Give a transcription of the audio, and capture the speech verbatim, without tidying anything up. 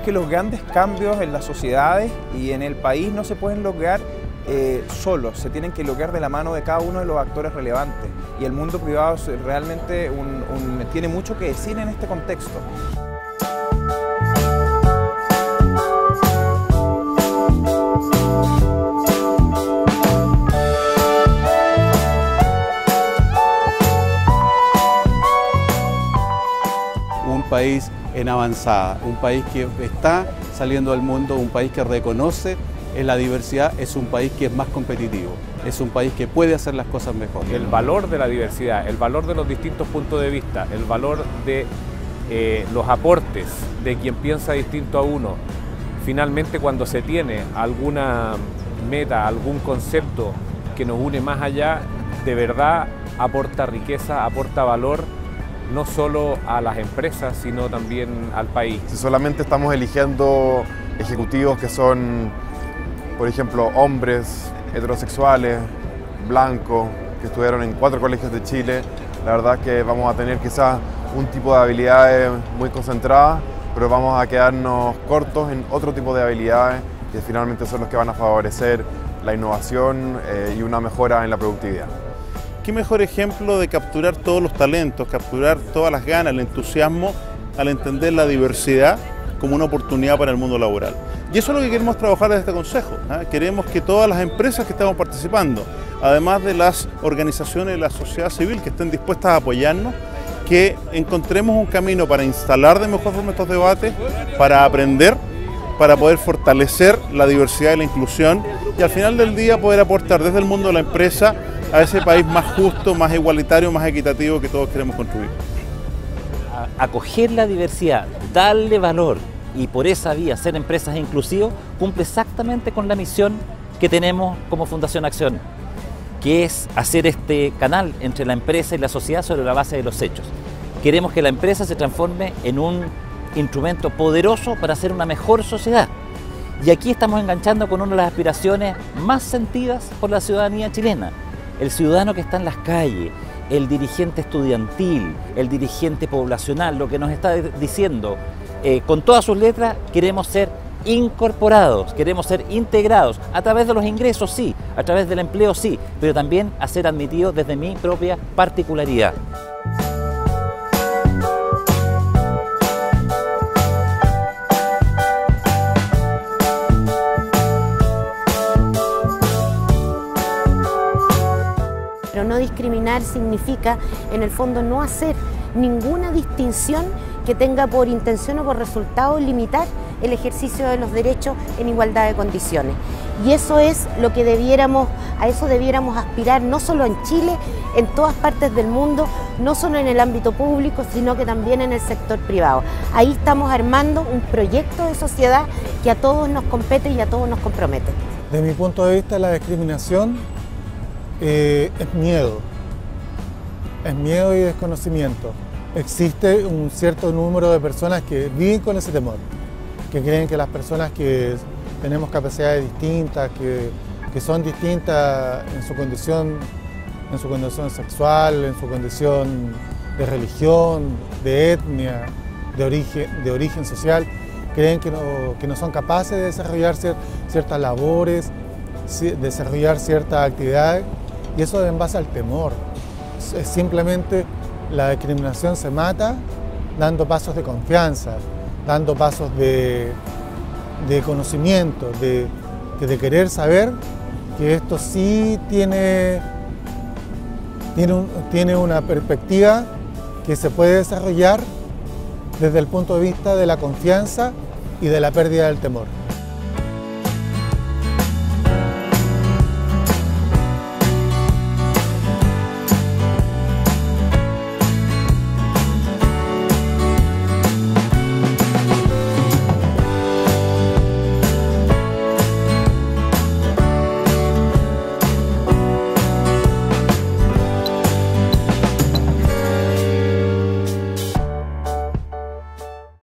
que los grandes cambios en las sociedades y en el país no se pueden lograr eh, solos, se tienen que lograr de la mano de cada uno de los actores relevantes. Y el mundo privado es realmente un, un, tiene mucho que decir en este contexto. Un país en avanzada, un país que está saliendo al mundo, un país que reconoce en la diversidad, es un país que es más competitivo, es un país que puede hacer las cosas mejor. El valor de la diversidad, el valor de los distintos puntos de vista, el valor de eh, los aportes de quien piensa distinto a uno, finalmente cuando se tiene alguna meta, algún concepto que nos une más allá, de verdad aporta riqueza, aporta valor, no solo a las empresas, sino también al país. Si solamente estamos eligiendo ejecutivos que son, por ejemplo, hombres heterosexuales, blancos, que estudiaron en cuatro colegios de Chile, la verdad es que vamos a tener quizás un tipo de habilidades muy concentradas, pero vamos a quedarnos cortos en otro tipo de habilidades que finalmente son los que van a favorecer la innovación eh, y una mejora en la productividad. ¿Qué mejor ejemplo de capturar todos los talentos, capturar todas las ganas, el entusiasmo al entender la diversidad como una oportunidad para el mundo laboral? Y eso es lo que queremos trabajar desde este Consejo, ¿eh? Queremos que todas las empresas que estamos participando, además de las organizaciones de la sociedad civil que estén dispuestas a apoyarnos, que encontremos un camino para instalar de mejor forma estos debates, para aprender, para poder fortalecer la diversidad y la inclusión y al final del día poder aportar desde el mundo de la empresa a ese país más justo, más igualitario, más equitativo que todos queremos construir. Acoger la diversidad, darle valor y por esa vía ser empresas inclusivas cumple exactamente con la misión que tenemos como Fundación Acción, que es hacer este canal entre la empresa y la sociedad sobre la base de los hechos. Queremos que la empresa se transforme en un instrumento poderoso para hacer una mejor sociedad. Y aquí estamos enganchando con una de las aspiraciones más sentidas por la ciudadanía chilena. El ciudadano que está en las calles, el dirigente estudiantil, el dirigente poblacional, lo que nos está diciendo, eh, con todas sus letras, queremos ser incorporados, queremos ser integrados, a través de los ingresos sí, a través del empleo sí, pero también a ser admitidos desde mi propia particularidad. Pero no discriminar significa, en el fondo, no hacer ninguna distinción que tenga por intención o por resultado limitar el ejercicio de los derechos en igualdad de condiciones. Y eso es lo que debiéramos, a eso debiéramos aspirar, no solo en Chile, en todas partes del mundo, no solo en el ámbito público, sino que también en el sector privado. Ahí estamos armando un proyecto de sociedad que a todos nos compete y a todos nos compromete. Desde mi punto de vista, la discriminación Eh, es miedo, es miedo y desconocimiento. Existe un cierto número de personas que viven con ese temor, que creen que las personas que tenemos capacidades distintas, que, que son distintas en su condición, en su condición sexual, en su condición de religión, de etnia, de origen, de origen social, creen que no, que no son capaces de desarrollar ciertas labores, desarrollar ciertas actividades. Y eso es en base al temor. Es simplemente la discriminación se mata dando pasos de confianza, dando pasos de, de conocimiento, de, de querer saber que esto sí tiene, tiene, un, tiene una perspectiva que se puede desarrollar desde el punto de vista de la confianza y de la pérdida del temor.